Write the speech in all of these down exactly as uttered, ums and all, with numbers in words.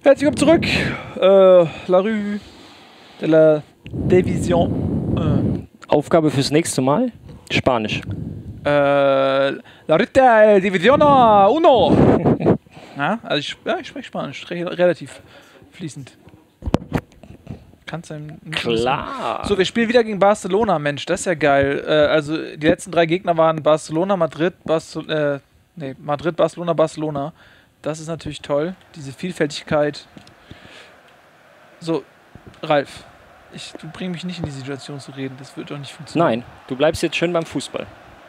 Herzlich willkommen zurück. Äh, La Rue de la Division. Äh. Aufgabe fürs nächste Mal? Spanisch. Äh, La Rue de la Division Uno. Ja, also ich, ja, ich spreche Spanisch. Re relativ fließend. Kannst du Klar. So, wir spielen wieder gegen Barcelona, Mensch, das ist ja geil. Äh, also die letzten drei Gegner waren Barcelona, Madrid, Barcel äh, nee, Madrid, Barcelona, Barcelona. Das ist natürlich toll, diese Vielfältigkeit. So, Ralf, ich, du bringst mich nicht in die Situation zu reden, das wird doch nicht funktionieren. Nein, du bleibst jetzt schön beim Fußball.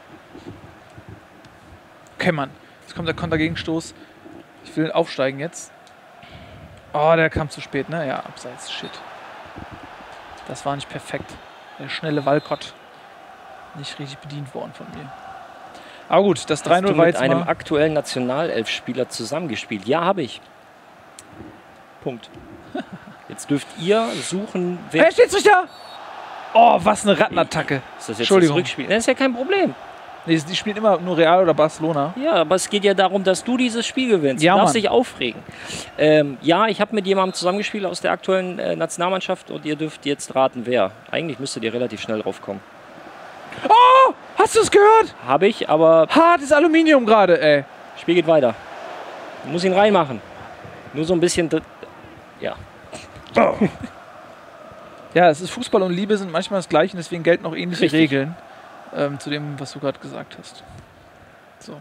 Okay, Mann, jetzt kommt der Kontergegenstoß. Ich will aufsteigen jetzt. Oh, der kam zu spät, ne? Ja, abseits, shit. Das war nicht perfekt. Der schnelle Walcott nicht richtig bedient worden von mir. Aber gut, das drei null war jetzt mit einem mal aktuellen Nationalelfspieler zusammengespielt. Ja, habe ich. Punkt. Jetzt dürft ihr suchen, wer... Hey, Schiedsrichter! Oh, was eine Rattenattacke. Ist das jetzt Entschuldigung. das Rückspiel? Das ist ja kein Problem. Nee, die spielen immer nur Real oder Barcelona. Ja, aber es geht ja darum, dass du dieses Spiel gewinnst. Ja, du darfst Mann. dich aufregen. Ähm, ja, ich habe mit jemandem zusammengespielt aus der aktuellen äh, Nationalmannschaft und ihr dürft jetzt raten, wer. Eigentlich müsstet ihr relativ schnell drauf kommen. Oh! Hast du es gehört? Habe ich, aber Hartes Aluminium gerade, ey. Spiel geht weiter. Du musst ihn reinmachen. Nur so ein bisschen... Ja. Oh. Ja, es ist Fußball und Liebe sind manchmal das Gleiche, deswegen gelten auch ähnliche Richtig. Regeln ähm, zu dem, was du gerade gesagt hast. So.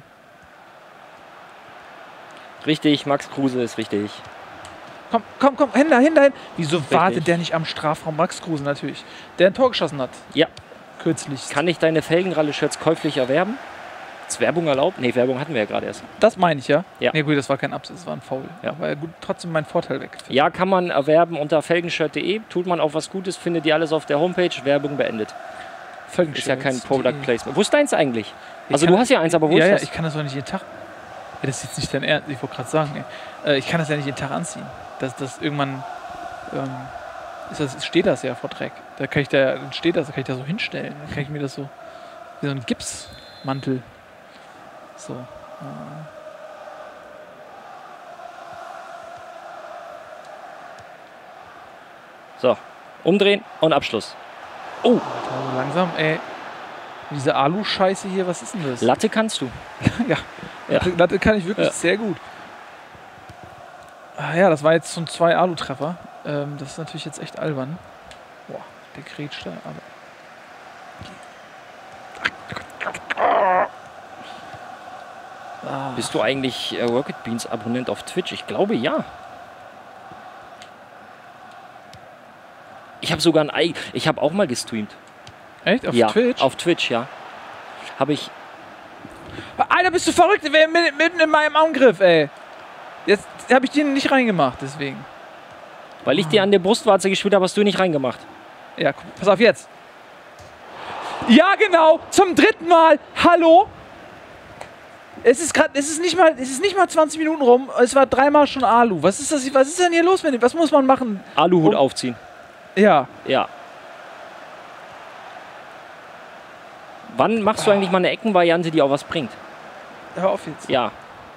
Richtig, Max Kruse ist richtig. Komm, komm, komm, hin da, hin da, hin. Wieso Richtig. wartet der nicht am Strafraum? Max Kruse natürlich, der ein Tor geschossen hat. Ja. Kürzlich. Kann ich deine Felgenralle-Shirts käuflich erwerben? Ist Werbung erlaubt? Nee, Werbung hatten wir ja gerade erst. Das meine ich, ja? Ja. Nee, gut, das war kein Absatz, das war ein Foul. Ja. Aber gut, trotzdem mein Vorteil weg. Ja, kann man erwerben unter felgenshirt punkt de. Tut man auch was Gutes, findet ihr alles auf der Homepage. Werbung beendet. Ist ja kein Product Placement. Wo ist deins eigentlich? Also kann- du hast ja eins, aber wo Ja, ist ja, das? ich kann das doch nicht jeden Tag. Ja, das ist jetzt nicht dein Ernst, ich wollte gerade sagen, ey. Äh, ich kann das ja nicht jeden Tag anziehen. Das, das irgendwann ähm, ist das, steht das ja vor Dreck. Da kann ich da, dann steht das, da kann ich da so hinstellen. Dann kann ich mir das so, wie so ein Gipsmantel. So. äh. So, umdrehen und Abschluss. Oh, Also langsam, ey. Diese Alu-Scheiße hier, was ist denn das? Latte kannst du. Ja, Ja. Latte, Latte kann ich wirklich Ja. sehr gut. Ah, ja, das war jetzt schon zwei Alu-Treffer. Ähm, das ist natürlich jetzt echt albern. Boah, der grätscht da, aber. Ah. Bist du eigentlich äh, Rocket Beans Abonnent auf Twitch? Ich glaube ja. Ich habe sogar ein Ei. Ich habe auch mal gestreamt. Echt? Auf ja, Twitch? auf Twitch, ja. Habe ich. Alter, bist du verrückt? Wir sind mitten in meinem Angriff, ey. Jetzt habe ich den nicht reingemacht, deswegen. Weil ich dir an der Brustwarze gespielt habe, hast du nicht reingemacht. Ja, guck, pass auf jetzt. Ja, genau. Zum dritten Mal. Hallo? Es ist gerade, es ist nicht mal, es ist nicht mal zwanzig Minuten rum. Es war dreimal schon Alu. Was ist das? Was ist denn hier los mit dem? Was muss man machen? Aluhut Um- aufziehen. Ja. Ja. Wann machst du eigentlich mal eine Eckenvariante, die auch was bringt? Hör auf jetzt. Ja.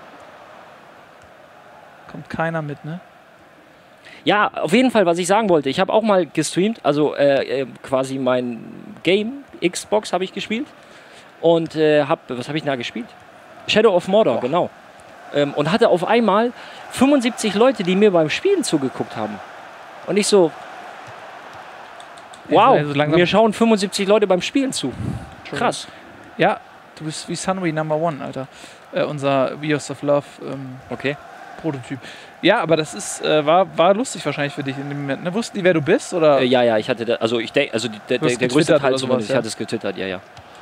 Kommt keiner mit, ne? Ja, auf jeden Fall, was ich sagen wollte. Ich habe auch mal gestreamt, also äh, äh, quasi mein Game, Xbox habe ich gespielt. Und äh, hab, was habe ich da gespielt? Shadow of Mordor, Boah. genau. Ähm, und hatte auf einmal fünfundsiebzig Leute, die mir beim Spielen zugeguckt haben. Und ich so, wow, Also langsam- mir schauen fünfundsiebzig Leute beim Spielen zu. Krass. Ja, du bist wie Sunry Number One, Alter. Äh, unser Wheels of Love ähm, Okay. Prototyp. Ja, aber das ist, äh, war, war lustig wahrscheinlich für dich in dem Moment. Ne? Wussten die, wer du bist? Oder? Äh, ja, ja, ich hatte, da, also ich denke, also die, der, Du hast der, der größte getwittert Teil oder zumindest, sowas, ich ja? hatte es getwittert, ja, ja.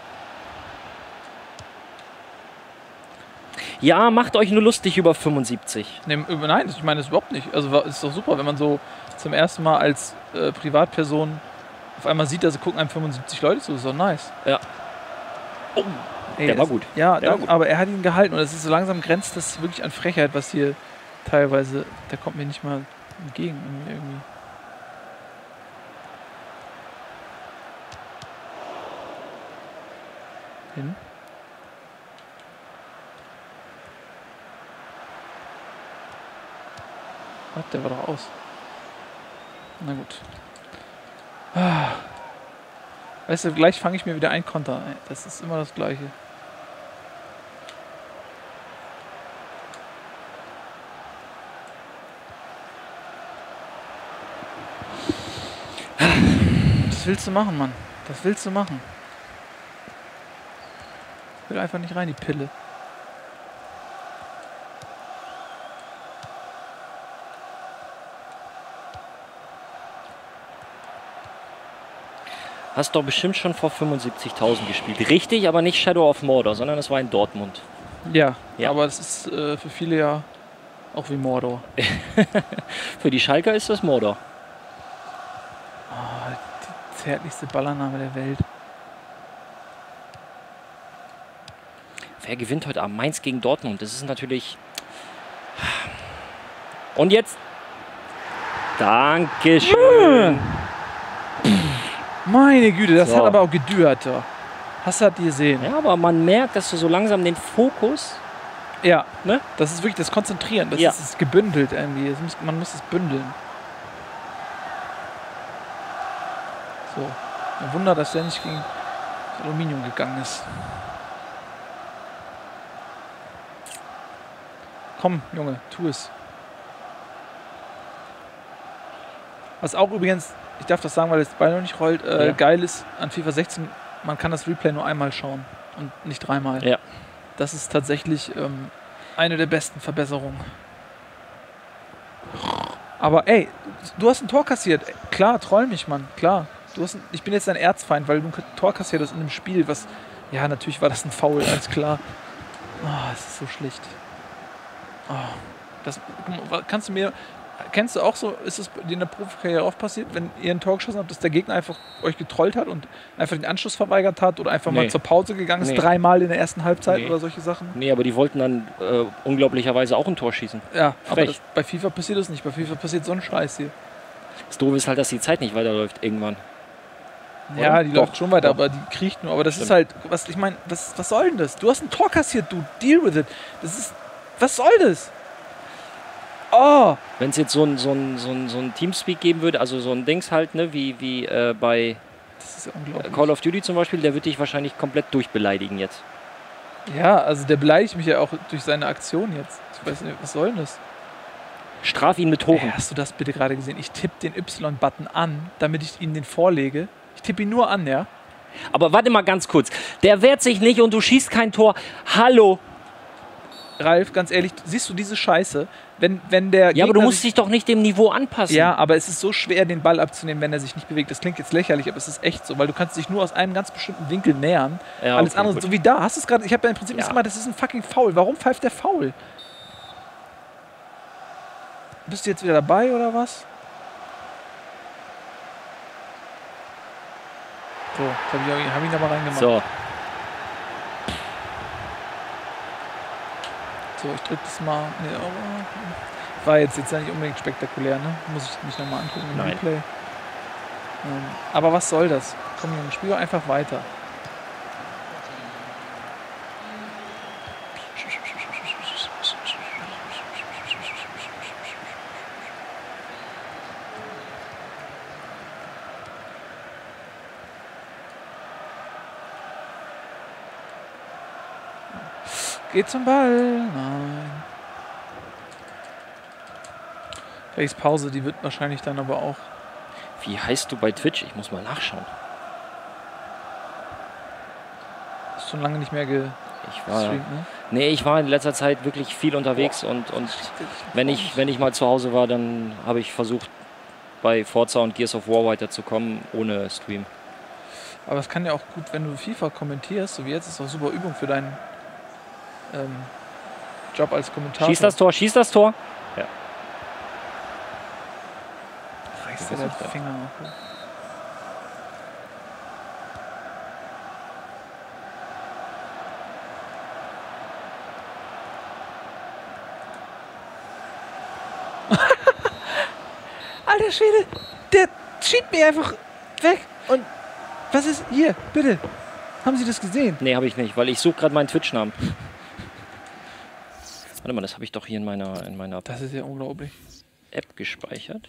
Ja, macht euch nur lustig über fünfundsiebzig. Nee, über- nein, ich meine das überhaupt nicht. Also war- ist doch super, wenn man so zum ersten Mal als äh, Privatperson auf einmal sieht, da gucken einem fünfundsiebzig Leute zu. Das ist doch nice. Ja. Oh, Ey, der war das- gut. Ja, Der war dann, gut. aber er hat ihn gehalten und es ist so langsam grenzt das wirklich an Frechheit, was hier teilweise, der kommt mir nicht mal entgegen irgendwie. Hin. Was? Der war doch aus. Na gut. Ah. Weißt du, gleich fange ich mir wieder ein Konter. Das ist immer das Gleiche. Was willst du machen, Mann? Was willst du machen? Ich will einfach nicht rein, die Pille. Hast doch bestimmt schon vor fünfundsiebzigtausend gespielt. Richtig, aber nicht Shadow of Mordor, sondern es war in Dortmund. Ja, Ja. aber das ist äh, für viele ja auch wie Mordor. Für die Schalker ist das Mordor. Oh, die zärtlichste Ballername der Welt. Wer gewinnt heute Abend? Mainz gegen Dortmund. Das ist natürlich... Und jetzt... Dankeschön. Meine Güte, das So. hat aber auch gedürt. Ja. Hast du das gesehen? Ja, aber man merkt, dass du so langsam den Fokus... Ja, Ne? das ist wirklich das Konzentrieren. Das Ja. ist, ist gebündelt irgendwie. Das muss, man muss es bündeln. So. Ein Wunder, dass der nicht gegen das Aluminium gegangen ist. Komm, Junge, tu es. Was auch übrigens, ich darf das sagen, weil das Ball noch nicht rollt, äh, Ja. geil ist an FIFA sechzehn, man kann das Replay nur einmal schauen und nicht dreimal. Ja. Das ist tatsächlich ähm, eine der besten Verbesserungen. Aber ey, du hast ein Tor kassiert. Klar, troll mich, Mann, klar. Du hast ein, ich bin jetzt dein Erzfeind, weil du ein Tor kassiert hast in einem Spiel, was... Ja, natürlich war das ein Foul, alles klar. Oh, es ist so schlicht. Oh, das, kannst du mir... Kennst du auch so, ist es dir in der Profikarriere oft passiert, wenn ihr ein Tor geschossen habt, dass der Gegner einfach euch getrollt hat und einfach den Anschluss verweigert hat oder einfach Nee. mal zur Pause gegangen ist, Nee. dreimal in der ersten Halbzeit Nee. oder solche Sachen? Nee, aber die wollten dann äh, unglaublicherweise auch ein Tor schießen. Ja, aber Frech. das, bei FIFA passiert das nicht. Bei FIFA passiert so ein Scheiß hier. Das Doofe ist halt, dass die Zeit nicht weiterläuft irgendwann. Ja, Oder? die Doch, läuft schon weiter, doch. aber die kriecht nur. Aber das Stimmt. ist halt, was ich meine, was, was soll denn das? Du hast ein Tor kassiert, du. Deal with it. Das ist, was soll das? Oh, Wenn es jetzt so ein, so, ein, so, ein, so ein Teamspeak geben würde, also so ein Dings halt, ne, wie, wie äh, bei das ist ja unglaublich. Call of Duty zum Beispiel, der wird dich wahrscheinlich komplett durchbeleidigen jetzt. Ja, also der beleidigt mich ja auch durch seine Aktion jetzt. Ich weiß nicht, was soll denn das? Straf ihn mit Ey, Toren. hast du das bitte gerade gesehen? Ich tippe den Y-Button an, damit ich ihm den vorlege. Ich tippe ihn nur an, ja? Aber warte mal ganz kurz. Der wehrt sich nicht und du schießt kein Tor. Hallo. Ralf, ganz ehrlich, siehst du diese Scheiße? Wenn, wenn der Ja, aber du Gegner musst dich doch nicht dem Niveau anpassen. Ja, aber es ist so schwer, den Ball abzunehmen, wenn er sich nicht bewegt. Das klingt jetzt lächerlich, aber es ist echt so, weil du kannst dich nur aus einem ganz bestimmten Winkel nähern. Ja, Alles okay, andere, gut. so wie da. Hast du es gerade? Ich habe ja im Prinzip Ja. nicht gemacht, das ist ein fucking Foul. Warum pfeift der Foul? Bist du jetzt wieder dabei oder was? So, jetzt habe ich, hab ich ihn aber reingemacht. So, So, ich drück das mal. Nee, oh, war jetzt, jetzt ja nicht unbedingt spektakulär, ne? Muss ich mich nochmal angucken im Nein. Replay. Ähm, aber was soll das? Komm, Junge, spiel doch einfach weiter. Geht zum Ball. Nein. Face Pause, die wird wahrscheinlich dann aber auch. wie heißt du bei Twitch? Ich muss mal nachschauen. Ist schon lange nicht mehr gestreamt, Ich war, ne? nee, ich war in letzter Zeit wirklich viel unterwegs und, und wenn ich, wenn ich mal zu Hause war, dann habe ich versucht, bei Forza und Gears of War weiterzukommen, ohne Stream. Aber es kann ja auch gut, wenn du FIFA kommentierst, so wie jetzt, ist auch super Übung für deinen ähm, Job als Kommentator. Schieß das Tor, schieß das Tor. Reißt dir der Finger noch hoch. Alter Schwede, der schiebt mir einfach weg. Und was ist hier? Bitte. Haben Sie das gesehen? Nee, habe ich nicht, weil ich suche gerade meinen Twitch-Namen. Warte mal, das habe ich doch hier in meiner, in meiner... Das ist ja unglaublich. App gespeichert.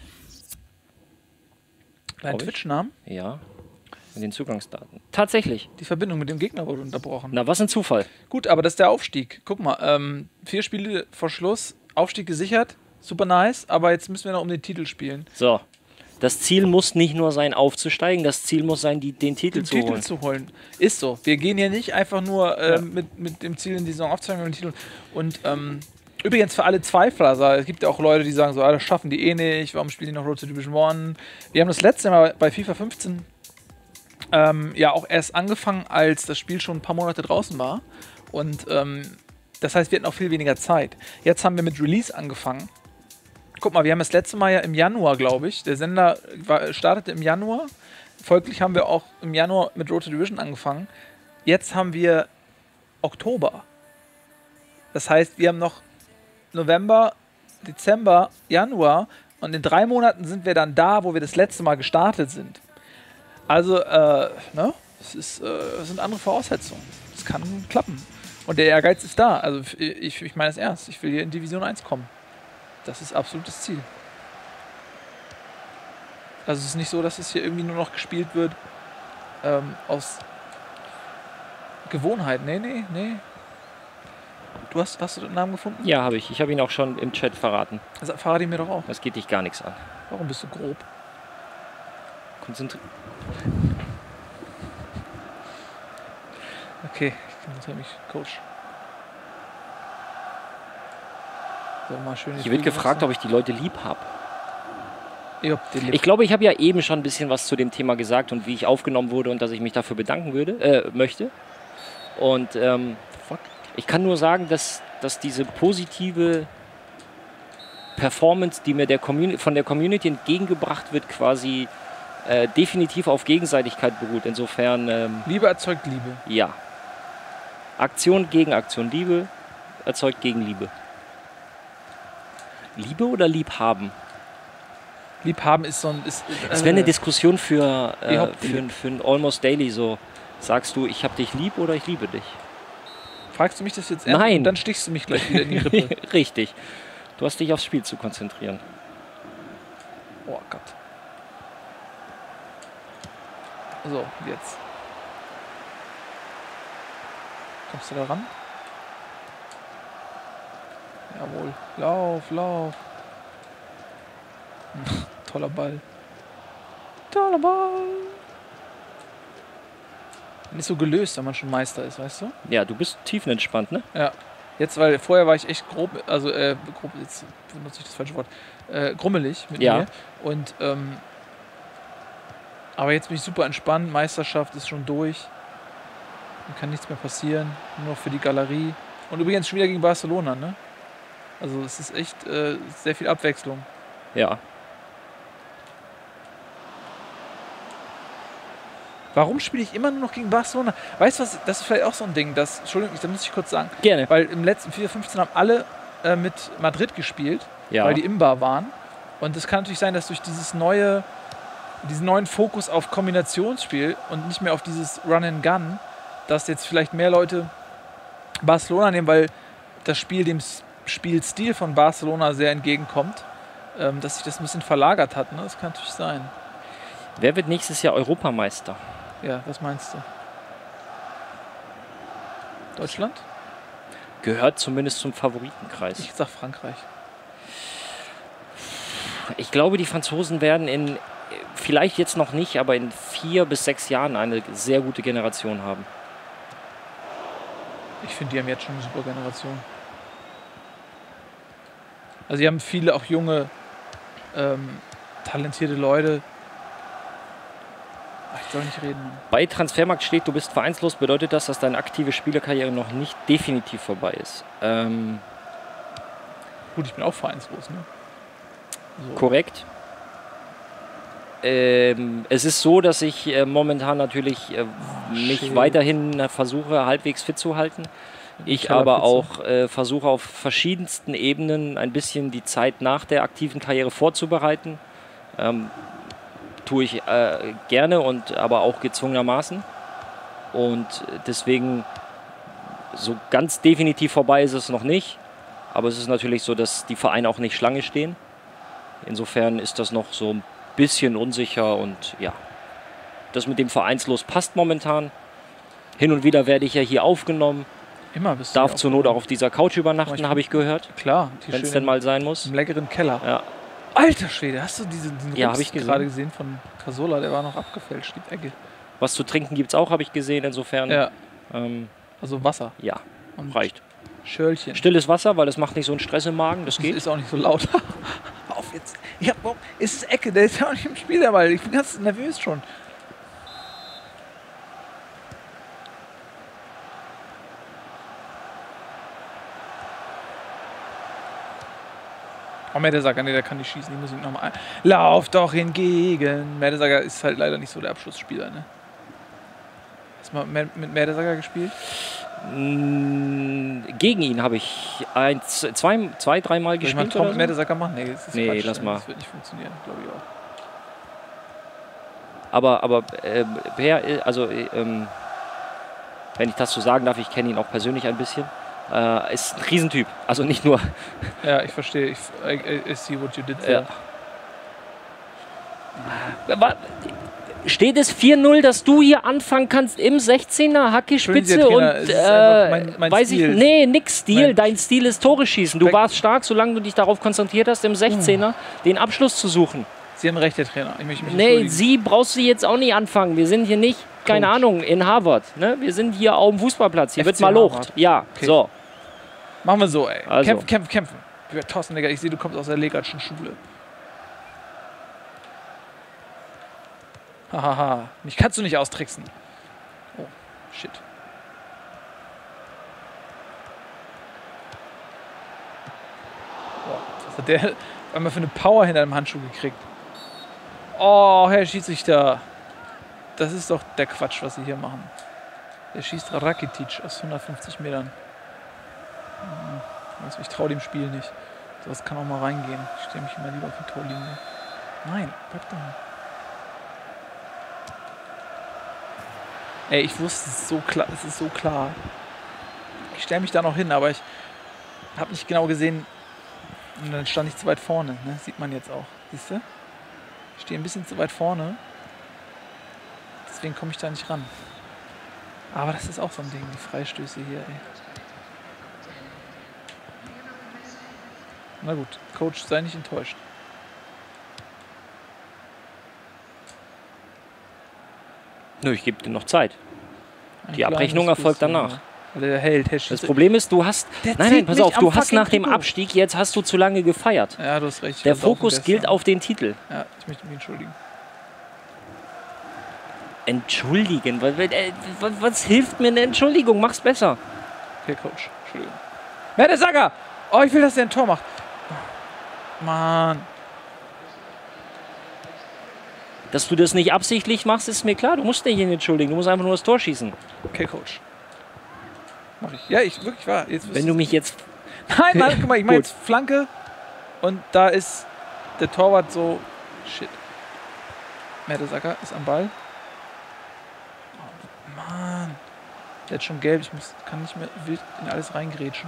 Dein Twitch-Namen? Ja. Mit den Zugangsdaten. Tatsächlich. Die Verbindung mit dem Gegner wurde unterbrochen. Na, was ein Zufall. Gut, aber das ist der Aufstieg. Guck mal, ähm, vier Spiele vor Schluss, Aufstieg gesichert, super nice, aber jetzt müssen wir noch um den Titel spielen. So. Das Ziel muss nicht nur sein, aufzusteigen, das Ziel muss sein, die, den Titel den zu Titel holen. zu holen. Ist so. Wir gehen hier nicht einfach nur äh, Ja. mit, mit dem Ziel in die Saison aufzusteigen und den Titel. Und ähm, übrigens für alle Zweifler, also, es gibt ja auch Leute, die sagen so, ah, das schaffen die eh nicht, warum spielen die noch Road to Division eins? Wir haben das letzte Mal bei FIFA fünfzehn ähm, ja auch erst angefangen, als das Spiel schon ein paar Monate draußen war. Und ähm, das heißt, wir hatten auch viel weniger Zeit. Jetzt haben wir mit Release angefangen. Guck mal, wir haben das letzte Mal ja im Januar, glaube ich. Der Sender war, startete im Januar. Folglich haben wir auch im Januar mit Road to Division angefangen. Jetzt haben wir Oktober. Das heißt, wir haben noch November, Dezember, Januar und in drei Monaten sind wir dann da, wo wir das letzte Mal gestartet sind. Also, äh, ne? Es ist, äh, es sind andere Voraussetzungen. Es kann klappen. Und der Ehrgeiz ist da. Also, ich, ich meine es ernst. Ich will hier in Division eins kommen. Das ist absolutes Ziel. Also, es ist nicht so, dass es hier irgendwie nur noch gespielt wird ähm, aus Gewohnheit. Nee, nee, nee. Du hast, hast du den Namen gefunden? Ja, habe ich. Ich habe ihn auch schon im Chat verraten. Also, verrate ihn mir doch auch. Das geht dich gar nichts an. Warum bist du grob? Konzentriert. Okay, ich konzentriere mich, Coach. So, mal schön Hier wird gefragt, ob ich die Leute lieb habe. Ich, ich glaube, ich habe ja eben schon ein bisschen was zu dem Thema gesagt und wie ich aufgenommen wurde und dass ich mich dafür bedanken würde, äh, möchte. Und ähm, Fuck. ich kann nur sagen, dass, dass diese positive Performance, die mir der Commun- von der Community entgegengebracht wird, quasi äh, definitiv auf Gegenseitigkeit beruht. Insofern, ähm, Liebe erzeugt Liebe. ja. Aktion gegen Aktion. Liebe erzeugt Gegenliebe. Liebe oder Liebhaben? Liebhaben ist so ein... Ist, äh, Das wäre eine Diskussion für, Die äh, Hauptliebe. für, für ein Almost Daily. So, sagst du, ich hab dich lieb oder ich liebe dich? Fragst du mich das jetzt ernst? Nein. Und dann stichst du mich gleich wieder in die Rippe. Richtig. Du hast dich aufs Spiel zu konzentrieren. Oh Gott. So, jetzt. Kommst du da ran? Jawohl. Lauf, lauf. Toller Ball. Toller Ball. Nicht so gelöst, wenn man schon Meister ist, weißt du? Ja, du bist tiefenentspannt, ne? Ja. Jetzt, weil vorher war ich echt grob, also äh, grob, jetzt benutze ich das falsche Wort, äh, grummelig mit Ja. mir. Und, ähm, aber jetzt bin ich super entspannt, Meisterschaft ist schon durch. Dann kann nichts mehr passieren, nur noch für die Galerie. Und übrigens schon wieder gegen Barcelona, ne? Also es ist echt äh, sehr viel Abwechslung. Ja. Warum spiele ich immer nur noch gegen Barcelona? Weißt du was, das ist vielleicht auch so ein Ding, das, Entschuldigung, da muss ich kurz sagen, Gerne. weil im letzten FIFA fünfzehn haben alle äh, mit Madrid gespielt, Ja. weil die Imba waren. Und es kann natürlich sein, dass durch dieses neue, diesen neuen Fokus auf Kombinationsspiel und nicht mehr auf dieses Run and Gun, dass jetzt vielleicht mehr Leute Barcelona nehmen, weil das Spiel dem S- Spielstil von Barcelona sehr entgegenkommt, ähm, dass sich das ein bisschen verlagert hat. Ne? Das kann natürlich sein. Wer wird nächstes Jahr Europameister? Ja, was meinst du? Deutschland? Gehört zumindest zum Favoritenkreis. Ich sag Frankreich. Ich glaube, die Franzosen werden in, vielleicht jetzt noch nicht, aber in vier bis sechs Jahren eine sehr gute Generation haben. Ich finde, die haben jetzt schon eine super Generation. Also sie haben viele auch junge, ähm, talentierte Leute. Ach, ich soll nicht reden. Mann. Bei Transfermarkt steht, du bist vereinslos, bedeutet das, dass deine aktive Spielerkarriere noch nicht definitiv vorbei ist. Ähm, Gut, ich bin auch vereinslos, ne? So. korrekt. Ähm, es ist so, dass ich äh, momentan natürlich äh, mich Shit. weiterhin äh, versuche, halbwegs fit zu halten. Ich Kellerpizza. aber auch äh, versuche auf verschiedensten Ebenen ein bisschen die Zeit nach der aktiven Karriere vorzubereiten. Ähm, tue ich äh, gerne und aber auch gezwungenermaßen. Und deswegen so ganz definitiv vorbei ist es noch nicht. Aber es ist natürlich so, dass die Vereine auch nicht Schlange stehen. Insofern ist das noch so ein bisschen unsicher und ja, das mit dem Vereinslos passt momentan. Hin und wieder werde ich ja hier aufgenommen. Immer bist du Darf hier zur Not auch aufgenommen. auf dieser Couch übernachten, habe ich gehört. Klar, die Wenn es schöne- denn mal sein muss. im leckeren Keller. Ja. Alter Schwede, hast du diesen, diesen Ja, Rups hab ich gesehen. gerade gesehen von Casola? Der war noch abgefälscht, die Ecke. Was zu trinken gibt es auch, habe ich gesehen. Insofern, Ja, ähm, also Wasser ja, und reicht. Schörlchen. Stilles Wasser, weil das macht nicht so einen Stress im Magen, das Das geht. ist auch nicht so laut. Hör auf jetzt. Ich hab, warum ist es Ecke? Der ist ja auch nicht im Spiel, der Ball. Ich bin ganz nervös schon. Oh, Mertesacker, nee, der kann nicht schießen. Die muss ich nochmal ein. Lauf doch hingegen. Mertesacker ist halt leider nicht so der Abschlussspieler, ne? Hast du mal mit mit Mertesacker gespielt? Mm, Gegen ihn habe ich ein, zwei, zwei dreimal Soll ich mal gespielt. Tor Oder mit so? Mertesacker machen? Nee, das ist Nee, Quatsch. lass mal. Das wird nicht funktionieren, glaube ich auch. Aber, aber äh, wer, äh, also, äh, ähm, wenn ich das so sagen darf, ich kenne ihn auch persönlich ein bisschen, äh, ist ein Riesentyp. Also nicht nur. Ja, ich verstehe. Ich, I, I, I see what you did Ja. there. Aber steht es vier null, dass du hier anfangen kannst im sechzehner, Hackespitze Entschuldigen Sie, und Herr Trainer, es ist äh, einfach mein- mein weiß Stil. ich, nee, nix Stil, Mein- dein Stil ist Tore schießen. Du Weg- warst stark, solange du dich darauf konzentriert hast, im sechzehner den Abschluss zu suchen. Sie haben recht, Herr Trainer. Ich möchte mich Nee, entschuldigen. sie brauchst du jetzt auch nicht anfangen. Wir sind hier nicht, keine Coach. Ahnung, in Harvard. Ne? Wir sind hier auf dem Fußballplatz. Hier F wird C mal locht. Harvard. Ja, Okay. so. Machen wir so, ey. Also. Kämpfen, kämpfen, kämpfen. Thorsten, Digga, ich sehe, du kommst aus der Legatschen Schule. Hahaha. Mich kannst du nicht austricksen. Oh, shit. Boah, was hat der auf einmal für eine Power hinter dem Handschuh gekriegt? Oh, Herr Schiedsrichter. Das ist doch der Quatsch, was sie hier machen. Der schießt Rakitic aus hundertfünfzig Metern. Hm, also ich traue dem Spiel nicht. Sowas kann auch mal reingehen. Ich stehe mich immer lieber auf die Torlinie. Nein, bleib da. Ey, ich wusste es ist so klar. Es ist so klar. Ich stelle mich da noch hin, aber ich habe nicht genau gesehen. Und dann stand ich zu weit vorne. Ne? Sieht man jetzt auch. Siehst du? Ich stehe ein bisschen zu weit vorne. Deswegen komme ich da nicht ran. Aber das ist auch so ein Ding, die Freistöße hier, ey. Na gut, Coach, sei nicht enttäuscht. Nö, ich gebe dir noch Zeit. Ein Die Abrechnung kleines erfolgt bisschen, danach. ja. Weil der hält, Herr Das Schiedsrichter. Problem ist, du hast. Der Nein, zieht nein, pass mich auf, am du hast fucking nach dem Trikot. Abstieg, jetzt hast du zu lange gefeiert. Ja, du hast recht. ich Der war saufen Fokus gilt gestern. auf den Titel. Ja, ich möchte mich entschuldigen. Entschuldigen. Was, was, was hilft mir eine Entschuldigung? Mach's besser. Okay, Coach, Entschuldigung. Mertesacker! Oh, ich will, dass der ein Tor macht. Mann. Dass du das nicht absichtlich machst, ist mir klar. Du musst dich nicht entschuldigen. Du musst einfach nur das Tor schießen. Okay, Coach. Mach ich. Ja, ich wirklich war. Jetzt Wenn du mich jetzt. Nein, nein, guck mal, ich meine Gut. jetzt Flanke und da ist der Torwart so. Shit. Mertesacker ist am Ball. Oh, Mann. Der hat schon gelb, ich muss, kann nicht mehr wild in alles reingrätschen.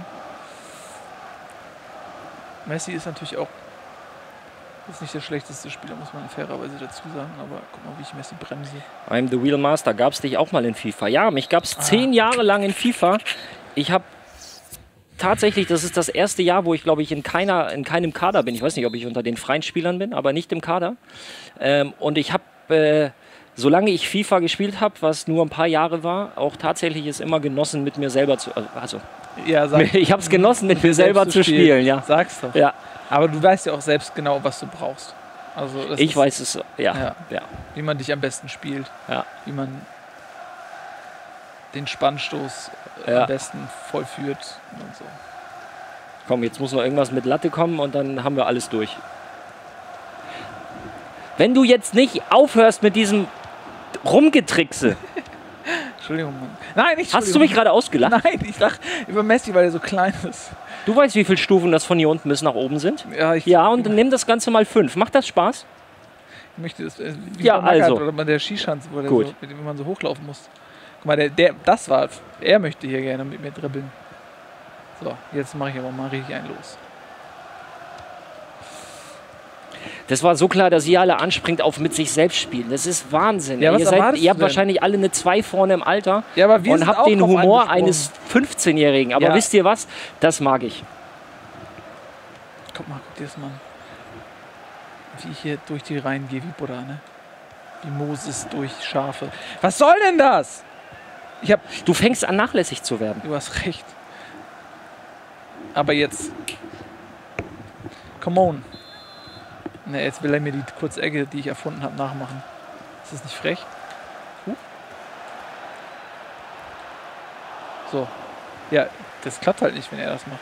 Messi ist natürlich auch. Ist nicht der schlechteste Spieler, muss man fairerweise dazu sagen, aber guck mal, wie ich Messi bremse. I'm the Real Master. Gab's dich auch mal in FIFA? Ja, mich gab's zehn Jahre lang in FIFA. Ich habe tatsächlich, das ist das erste Jahr, wo ich glaube ich in keiner, in keinem Kader bin. Ich weiß nicht, ob ich unter den freien Spielern bin, aber nicht im Kader. Ähm, und ich habe, äh, solange ich FIFA gespielt habe, was nur ein paar Jahre war, auch tatsächlich es immer genossen, mit mir selber zu. Also, Ja, sag, ich habe es genossen, mit mir selber zu spielen. Ja. Sag's doch. Ja, Aber du weißt ja auch selbst genau, was du brauchst. Also das ich ist, weiß es. Ja, Ja. ja, wie man dich am besten spielt. ja. Wie man den Spannstoß äh, Ja. am besten vollführt und so. Komm, jetzt muss noch irgendwas mit Latte kommen und dann haben wir alles durch. Wenn du jetzt nicht aufhörst mit diesem Rumgetrickse. Entschuldigung, Mann. Nein, nicht Hast du mich gerade ausgelacht? Nein, ich lach über Messi, weil er so klein ist. Du weißt, wie viele Stufen das von hier unten bis nach oben sind? Ja, ich, Ja, und dann nimm das Ganze mal fünf. Macht das Spaß? ich möchte das. Äh, wie Ja, bei Magath also. Oder bei der Skischanze, wo der Gut. so, mit dem man so hochlaufen muss. Guck mal, der, der, das war. Er möchte hier gerne mit mir dribbeln. So, jetzt mache ich aber mal richtig einen los. Das war so klar, dass ihr alle anspringt auf mit sich selbst spielen. Das ist Wahnsinn. Ja, was ihr seid, erwartest ihr du habt denn? wahrscheinlich alle eine zwei vorne im Alter Ja, aber wir und sind habt auch den drauf Humor angesprungen. eines fünfzehnjährigen. Aber Ja. wisst ihr was? Das mag ich. Guck mal, guck dir das mal an. Wie ich hier durch die Reihen gehe wie Buddha, ne? Wie Moses durch Schafe. Was soll denn das? Ich hab... Du fängst an, nachlässig zu werden. Du hast recht. Aber jetzt... Come on. Ne, jetzt will er mir die kurze Ecke, die ich erfunden habe, nachmachen. Ist das nicht frech? Huh. So. Ja, das klappt halt nicht, wenn er das macht.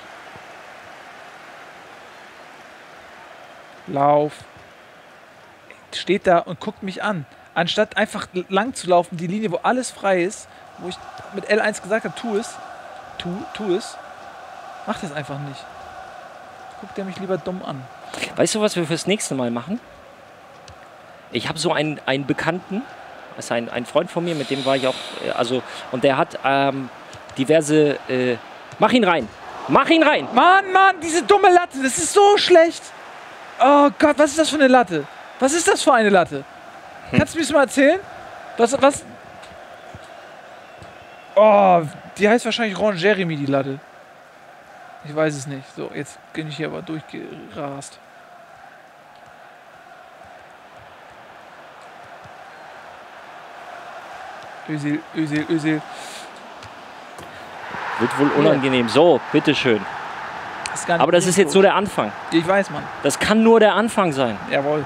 Lauf. Steht da und guckt mich an. Anstatt einfach lang zu laufen, die Linie, wo alles frei ist, wo ich mit L eins gesagt habe, tu es. Tu, tu es. Mach das einfach nicht. Guckt er mich lieber dumm an. Weißt du, was wir fürs nächste Mal machen? Ich habe so einen, einen Bekannten, das ist ein, ein Freund von mir, mit dem war ich auch, äh, also, und der hat ähm, diverse, äh, mach ihn rein, mach ihn rein! Mann, Mann, diese dumme Latte, das ist so schlecht. Oh Gott, was ist das für eine Latte? Was ist das für eine Latte? Hm. Kannst du mir das mal erzählen? Was, was? Oh, die heißt wahrscheinlich Ron Jeremy, die Latte. Ich weiß es nicht. So, jetzt bin ich hier aber durchgerast. Özil, Özil, Özil. Wird wohl unangenehm. So, bitteschön. Das ist gar nicht Aber das ist jetzt so. nur der Anfang. Ich weiß, Mann. Das kann nur der Anfang sein. Jawohl.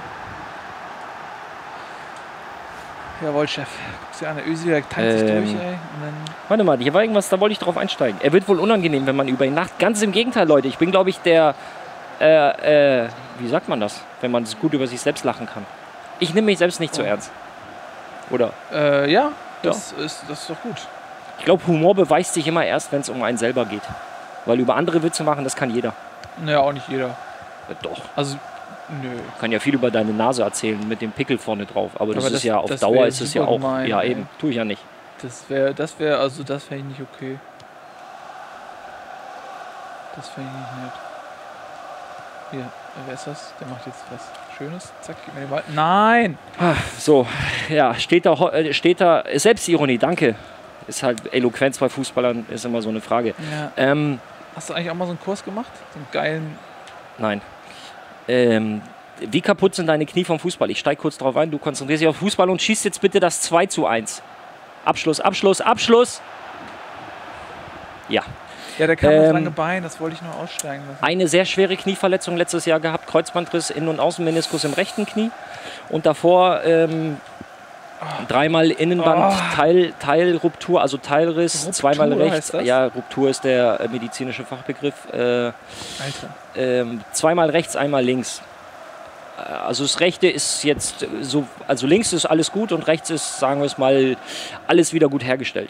Jawohl, Chef. Guckst du an, der Özil, der tanzt sich Ähm. durch, ey. Und dann Warte mal, hier war irgendwas, da wollte ich drauf einsteigen. Er wird wohl unangenehm, wenn man über ihn lacht. Ganz im Gegenteil, Leute. Ich bin, glaube ich, der, äh, äh, wie sagt man das, wenn man gut über sich selbst lachen kann. Ich nehme mich selbst nicht so Oh. ernst. Oder? Äh, ja, das, Ist, das ist doch gut. Ich glaube, Humor beweist sich immer erst, wenn es um einen selber geht. Weil über andere Witze machen, das kann jeder. Naja, auch nicht jeder. Ja, doch. Also, nö. Kann ja viel über deine Nase erzählen mit dem Pickel vorne drauf. Aber das Aber ist das- ja auf das Dauer wär ist es ja super auch. gemein, ja, ey. eben. Tue ich ja nicht. Das wäre, das wäre, also das wäre nicht okay. Das wäre nicht nett. Hier, äh, wer ist das? Der macht jetzt was Schönes. Zack, gib mir den Ball. Nein! So, ja, steht da, ho- äh, steht da Selbstironie, danke. Ist halt Eloquenz bei Fußballern, ist immer so eine Frage. Ja. Ähm, Hast du eigentlich auch mal so einen Kurs gemacht? So einen geilen. nein. Ähm, wie kaputt sind deine Knie vom Fußball? Ich steige kurz drauf ein, du konzentrierst dich auf Fußball und schießt jetzt bitte das zwei zu eins. Abschluss, Abschluss, Abschluss. Ja. Ja, der kam das Ähm, lange Bein, das wollte ich nur aussteigen lassen. Eine sehr schwere Knieverletzung letztes Jahr gehabt, Kreuzbandriss, Innen- und Außenmeniskus im rechten Knie. Und davor ähm, dreimal Innenband, Oh. Teil, Teilruptur, also Teilriss, Ruptur zweimal rechts. heißt das? Ja, Ruptur ist der äh, medizinische Fachbegriff. Äh, Alter. ähm, zweimal rechts, einmal links. Äh, Also das rechte ist jetzt äh, so, also links ist alles gut und rechts ist, sagen wir es mal, alles wieder gut hergestellt.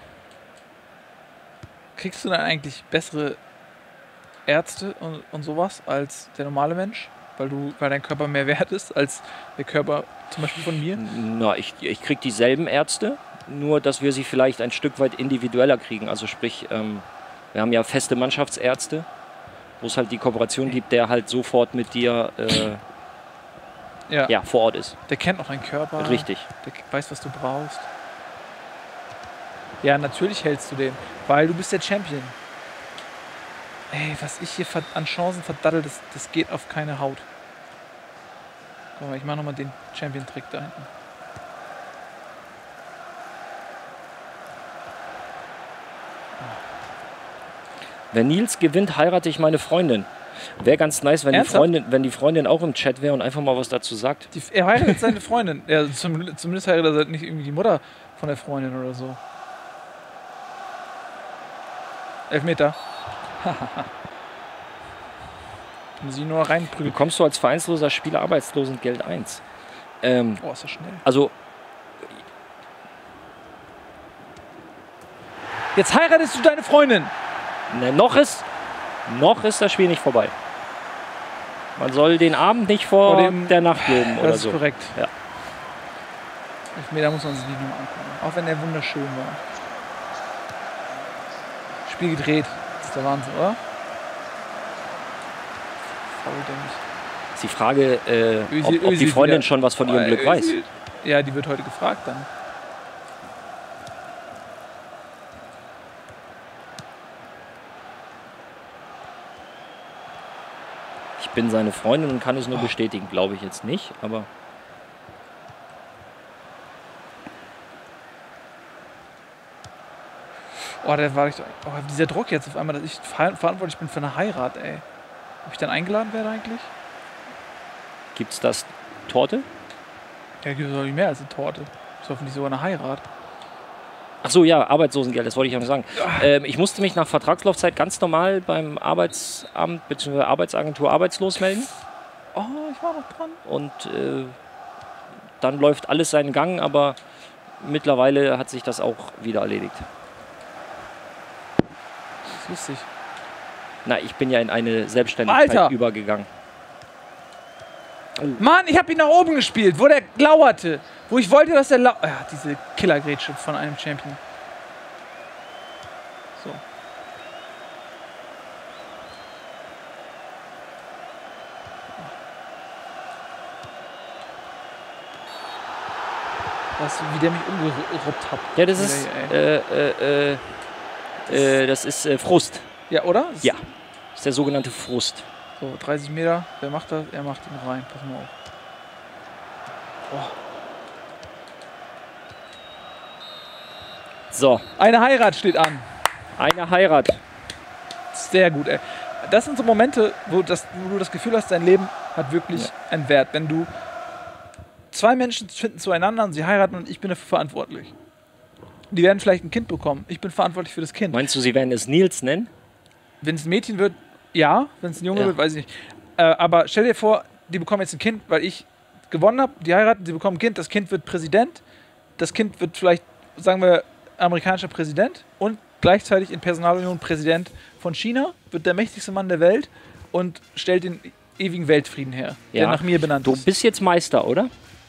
Kriegst du dann eigentlich bessere Ärzte und, und sowas als der normale Mensch? Weil, du, weil dein Körper mehr wert ist als der Körper zum Beispiel von mir? Na, ich, ich kriege dieselben Ärzte, nur dass wir sie vielleicht ein Stück weit individueller kriegen. Also sprich, ähm, wir haben ja feste Mannschaftsärzte, wo es halt die Kooperation gibt, der halt sofort mit dir äh, Ja. ja, vor Ort ist. Der kennt noch deinen Körper. Richtig. Der weiß, was du brauchst. Ja, natürlich hältst du den, weil du bist der Champion. Ey, was ich hier verd- an Chancen verdaddel, das, das geht auf keine Haut. Guck mal, ich mach nochmal den Champion-Trick da hinten. Wenn Nils gewinnt, heirate ich meine Freundin. Wäre ganz nice, wenn die, Ernsthaft? Freundin, wenn die Freundin auch im Chat wäre und einfach mal was dazu sagt. Die, er heiratet seine Freundin. Ja, zum, zumindest heiratet er nicht irgendwie die Mutter von der Freundin oder so. Elfmeter. Muss ich nur reinprügeln. Bekommst du als vereinsloser Spieler Arbeitslosengeld eins? Ähm, Oh, ist das schnell. also, Jetzt heiratest du deine Freundin. ne, noch, ist, noch ist das Spiel nicht vorbei. Man soll den Abend nicht vor, Vor dem- der Nacht loben oder Das ist so. korrekt. Ja. Elfmeter muss man sich nicht nochmal angucken. Auch wenn er wunderschön war. Spiel gedreht. Das ist der Wahnsinn, oder? Faul, denke ich. die Frage, äh, Özil- ob, ob die Özil Freundin wieder- schon was von ihrem Oh, Glück Özil- weiß. Ja, die wird heute gefragt dann. Ich bin seine Freundin und kann es nur bestätigen, glaube ich jetzt nicht, aber Oh, da war ich doch. Oh, dieser Druck jetzt auf einmal, dass ich ver verantwortlich bin für eine Heirat, ey. Ob ich dann eingeladen werde eigentlich? gibt's das Torte? Ja, gibt es doch nicht mehr als eine Torte. Ist hoffentlich sogar eine Heirat. Ach so, ja, Arbeitslosengeld, das wollte ich auch noch sagen. Ähm, ich musste mich nach Vertragslaufzeit ganz normal beim Arbeitsamt bzw. Arbeitsagentur arbeitslos melden. Oh, ich war noch dran. Und äh, dann läuft alles seinen Gang, aber mittlerweile hat sich das auch wieder erledigt. Das ist lustig. Na, ich bin ja in eine Selbstständigkeit Alter! übergegangen. Mann, ich habe ihn nach oben gespielt, wo der lauerte. Wo ich wollte, dass der lau... Ja, diese Killergrätsche von einem Champion. So. Weißt du, wie der mich umgeruppt hat. Ja, das ist, Ey. äh, äh, äh, äh, das ist äh, Frust. Ja, oder? Das ist- Ja, das ist der sogenannte Frust. So, dreißig Meter. Wer macht das? Er macht ihn rein. Pass mal auf. So, Eine Heirat steht an. eine Heirat. Sehr gut, ey. Das sind so Momente, wo, das, wo du das Gefühl hast, dein Leben hat wirklich Ja. einen Wert. Wenn du zwei Menschen finden zueinander und sie heiraten und ich bin dafür verantwortlich. Die werden vielleicht ein Kind bekommen. Ich bin verantwortlich für das Kind. Meinst du, sie werden es Nils nennen? Wenn es ein Mädchen wird, ja. Wenn es ein Junge Ja. wird, weiß ich nicht. Äh, aber stell dir vor, die bekommen jetzt ein Kind, weil ich gewonnen habe. Die heiraten, sie bekommen ein Kind. Das Kind wird Präsident. Das Kind wird vielleicht, sagen wir, amerikanischer Präsident und gleichzeitig in Personalunion Präsident von China, wird der mächtigste Mann der Welt und stellt den ewigen Weltfrieden her, der Ja. nach mir benannt Du ist. bist jetzt Meister, oder?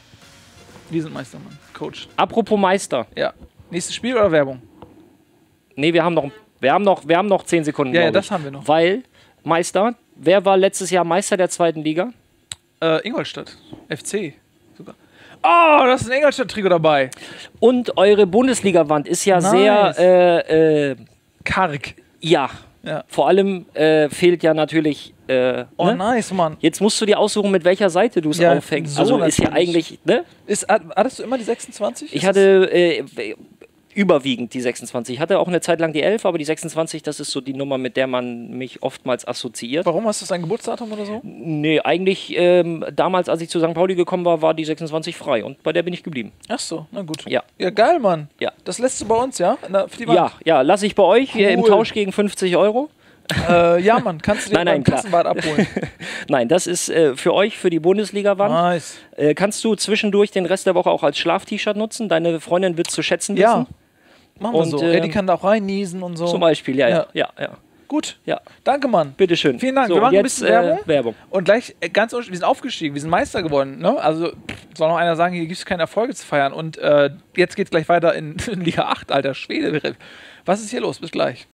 Wir sind Meistermann, Coach. Apropos Meister. Ja. Nächstes Spiel oder Werbung? Nee, wir haben noch, wir haben noch, wir haben noch zehn Sekunden. Ja, ja, glaub das ich. haben wir noch. Weil, Meister, wer war letztes Jahr Meister der zweiten Liga? Äh, Ingolstadt, F C sogar. Oh, da ist ein Ingolstadt-Trikot dabei. Und eure Bundesliga-Wand ist ja Nice. sehr, äh, äh, Karg. ja. Ja. Vor allem äh, fehlt ja natürlich. Äh, Oh, ne? nice, Mann. Jetzt musst du dir aussuchen, mit welcher Seite du es Ja, aufhängst. so also ist ja natürlich. eigentlich, ne? Ist, hattest du immer die sechsundzwanzig? Ich Ist hatte äh, überwiegend die sechsundzwanzig. Ich hatte auch eine Zeit lang die elf, aber die sechsundzwanzig, das ist so die Nummer, mit der man mich oftmals assoziiert. das, warum hast du dein Geburtsdatum oder so? Nee, eigentlich ähm, damals, als ich zu Sankt Pauli gekommen war, war die sechsundzwanzig frei und bei der bin ich geblieben. Ach so, na gut. Ja. Ja, geil, Mann. Ja. Das lässt du bei uns, ja? Na, für die Wand? Ja, ja, lasse ich bei euch hier im Cool. Tausch gegen fünfzig Euro. Äh, ja, Mann. Kannst du dir Nein, nein, beim klar. Kassenbad abholen. Nein, das ist äh, für euch, für die Bundesliga-Wand. Nice. Äh, kannst du zwischendurch den Rest der Woche auch als Schlaf-T-Shirt nutzen? Deine Freundin wird zu schätzen Ja. wissen. Machen wir Und, so. ähm, ja, die kann da auch reinniesen und so. Zum Beispiel, ja, ja, Ja. ja, ja. Gut. ja. Danke, Mann. Bitteschön. Vielen Dank. So, Wir machen ein jetzt, bisschen Werbung. Äh, Werbung. Und gleich äh, ganz unsch- wir sind aufgestiegen, wir sind Meister geworden. Ne? Also soll noch einer sagen, hier gibt es keine Erfolge zu feiern. Und äh, jetzt geht es gleich weiter in, in Liga acht, alter Schwede. Was ist hier los? Bis gleich.